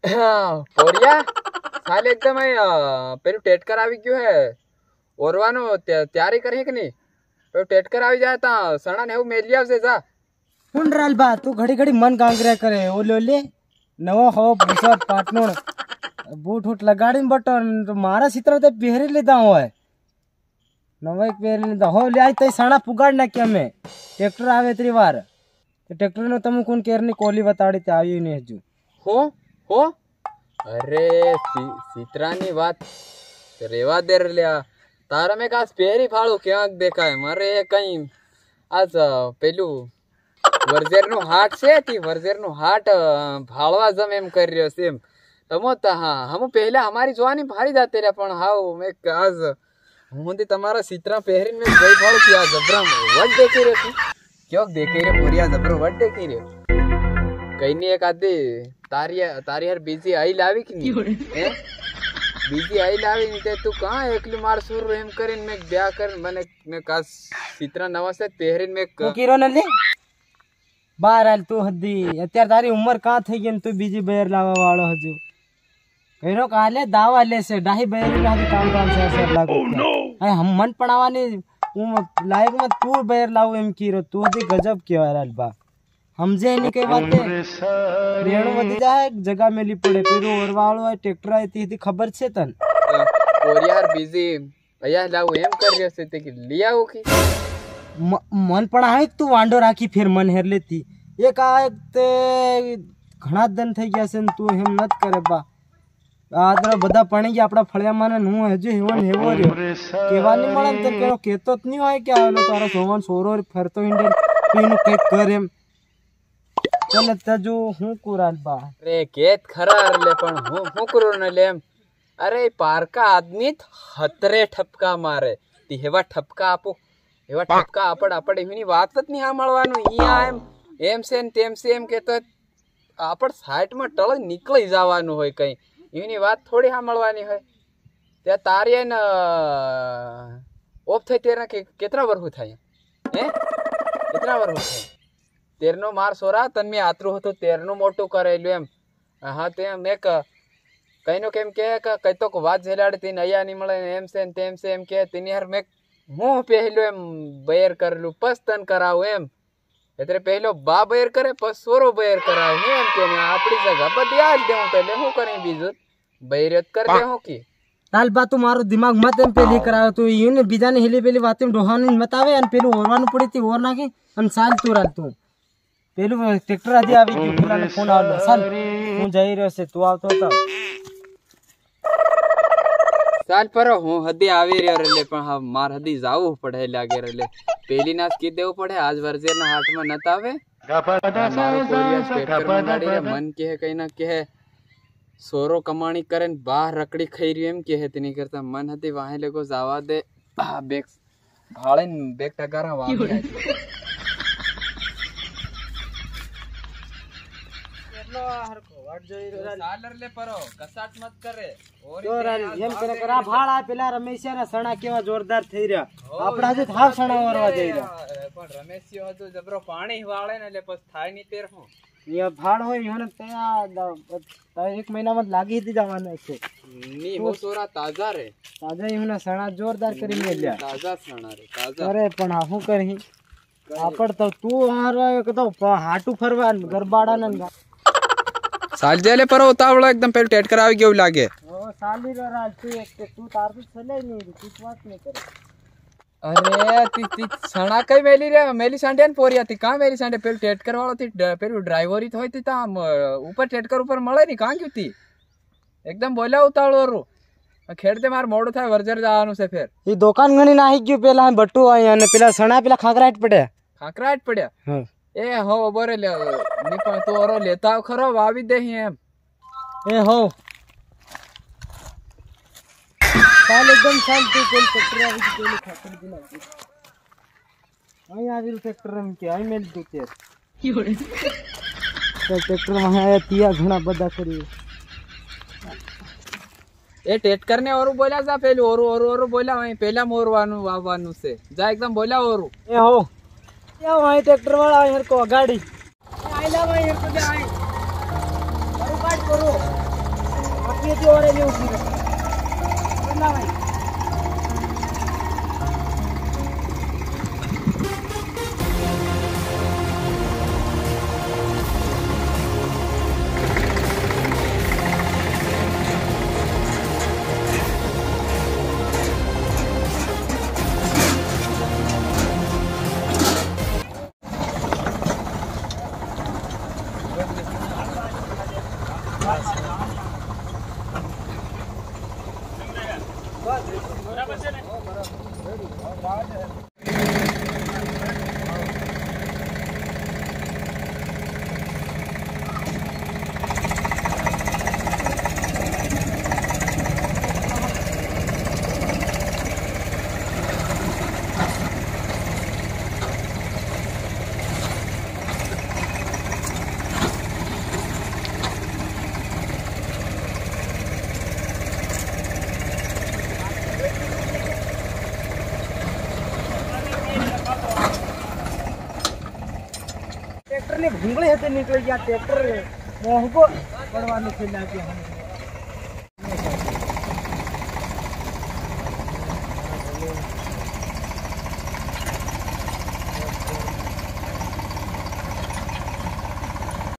પોરિયા સાલે એકદમ પેલું ટેટકર આવી ગયું હે ઓરવાનું તૈયારી કરી કે નહીં પેલું ટેટકર આવી જાય તા સણા ને એવું મેલી આવશે જા કુંડ રાલ બા તું ઘડી ઘડી મન ગાંગર્યા કરે ઓલે લે નવો હો ભૂસત પાટનો બૂટ ઉઠ લગાડીને બટન તો મારા ચિત્ર તો પહેરી લીધા હોય નવો એક પહેરી લીધા હો લે આજ તઈ સણા પુગાડ નાખ્યા મેં ટ્રેક્ટર આવે ત્રી વાર ટ્રેક્ટરનો તમે કોણ કેરની કોલી બતાડી તે આવ્યું નહીં હજુ હો અરે સીતરાની વાત રેવા દે લ્યા તારા મેં કાસ પહેરી ફાળું ક્યાંક દેખાય મારે કઈ આજ પેલું વર્જેરનું હાટ છે તી વર્જેરનું હાટ ભાળવા જમ એમ કરી રહ્યો છે એમ તમો હા હમ પહેલા અમારી જોવાની ભારી જાતે રહ્યા પણ હાવ મેં આજ હું તમારા સીતરા પહેરીને મેં ગઈ ફાળું કે આ જબરા વટ દેખી રહ્યો છું ક્યોક દેખી રહ્યો પૂરિયા જબરો વટ દેખી રહ્યો કઈ ની એક આધી તારી હાર બીજી આઈ લાવી કે નહીં હે બીજી આઈ લાવી ને તે તું કાં એકલી માર સુર એમ કરીને મેં બ્યાહ કરીને મને મેં કાસ સીતરા નવા છે પહેરીને મેં કીરો ને લે બાર હાલ તું હદી અત્યારે તારી ઉંમર કાં થઈ ગઈ ને તું બીજી બેર લાવવા વાળો હજુ કઈનો કાલે દાવા લેશે ડાહી બેર લાવી કામ છે સર લાગુ હમ મન પણાવાની હું લાયક માં તું બેર લાવું એમ કીરો તું હદી ગજબ કેવાય રાલ બા સમજે એની કઈ વાત રેણું વધી જાય જગા મેલી પડે પેલું ઓરવાળો હોય ટ્રેક્ટર હોય તેથી ખબર છે તને કોરિયાર બીજી અહીંયા લાવું એમ કરી રહ્યો છે તે કે લઈ આવું કે મન પણ આવે તું વાંડો રાખી ફેર મન હેર લેતી એક આ તે ઘણા દન થઈ ગયા છે ને તું એમ નત કરે બા આ બધા પણી ગયા આપણા ફળિયામાં ને હું હજુ હેવો ને હેવો રહ્યો કહેવાની મળે ને તો કહેતો જ નહીં હોય કે આવેલો તારો સોવન સોરો ફરતો હિંડે એનું કંઈક કર એમ ચલે તજુ હું કુરાલ બા અરે કેત ખરા લે પણ હું કરું ને લે એમ અરે પારકા આદમી હતરે ઠપકા મારે તી હેવા ઠપકા આપો એવા ઠપકા આપડ એની વાત જ નહીં સાંભળવાનું અહીંયા એમ છે ને તેમ છે એમ કેતો આપડ સાઈડમાં ટળ નીકળી જવાનું હોય કઈ એની વાત થોડી સાંભળવાની હોય ત્યાં તારી ને ઓફ થઈ તેના કેટલા વર્ષ થાય હે કેટલા વર્ષ થાય તેરનો માર સોરા તન મેં આતરું હતું તેરનું મોટું કરેલું એમ હા તે મેં કઈનો કેમ કે કઈ તો વાત ઝેલાડી તીને અહીંયા નહીં મળે એમ છે ને તેમ છે એમ કે તેની હાર મેં હું પહેલું એમ બૈર કરેલું પસ તન કરાવું એમ એટલે પહેલો બા બૈર કરે પસ સોરો બૈર કરાવું એમ કે આપણી જગા બધી આ જ દેવું પહેલે શું કરી બીજું બૈર જ કરી દે હું કે તાલ બા તું મારો દિમાગ મત એમ પેલી કરાવે તું એને બીજાને હેલી પેલી વાત એમ ડોહાની મત આવે અને પેલું ઓરવાનું પડી તી ઓર નાખી અને સાલ તું રાલ તું પેલું ટ્રેક્ટર હજી આવી ગયું પેલાને ફોન આવ્યો સાલ હું જઈ રહ્યો છે તું આવતો હતો સાલ પર હું હદી આવી રહ્યો એટલે પણ હા માર હદી જાવું પડે લાગે એટલે પેલી ના કી દેવું પડે આજ વર્જેરના હાટમાં નત આવે મન કે કઈ ના કે સોરો કમાણી કરે ને બહાર રકડી ખાઈ રહ્યું એમ કે તેની કરતા મન હતી વાહે લોકો જવા દે બેગ ભાળે ને બેગ ટકારા વાવી જોરદાર થઈ રહ્યા આપડા હજુ થાવ સણા વરવા જઈ રહ્યા પણ રમેશ હજુ જબરો પાણી વાળે ને એટલે પછી થાય ની તેર હું ભાડ હોય એને ત્યાં 1 મહિનામાં લાગી જ જવાના છે ની હો સોરા તાજા રે તાજા એના સણા જોરદાર કરી મેલ્યા તાજા સણા રે તાજા અરે પણ આ શું કરી આપડ તો તું હારો તો હાટું ફરવા ગરબાડા ને સાલ જેલે પર ઉતાવળો એકદમ પેલું ટેટકર આવી ગયું લાગે ઓ સાલી રાલ તું તાર તો ચલે નહીં તું વાત નહીં કરે અરે તી સણા કઈ મેલી રે મેલી સાંડે ને પોરિયા તી કાં મેલી સાંડે પેલું ટેટકર વાળો તી પેલું ડ્રાઈવરી હોય તી તા ઉપર ટેટકર ઉપર મળે ની કાં ગયું તી એકદમ બોલ્યા ઉતાવળો રું ખેડતે માર મોડું થાય વર્જર જવાનું છે ફેર એ દુકાન ગણી નાખી ગયું પેલા બટુ હોય અને પેલા સણા પેલા ખાકરાટ પડ્યા એ હો બોરે લે ની પણ તો ઓરો લેતા ખરો વાવી દે એમ એ હો ચાલ એકદમ શાંતિ પેલ ટ્રેક્ટર આવી ગયું પેલી ખાકર દી નાખી અહીં આવેલું ટ્રેક્ટર એમ કે અહીં મેલ દઉં તે ટ્રેક્ટર માં આયા તિયા ઘણા બધા કરી એ ટેટકર ને ઓરું બોલ્યા જા પેલું ઓરું બોલ્યા અહીં પેલા મોરવાનું વાવવાનું છે જા એકદમ બોલ્યા ઓરું એ હો क्या वहीं ट्रैक्टर वाला है को गाड़ी आई ला वहीं को जाए बड़ी बात करो होती और नहीं उठी ना भाई। ट्रैक्टर ने भूंगले हेते निकल गया ट्रैक्टर मोह को पड़वाने के लिए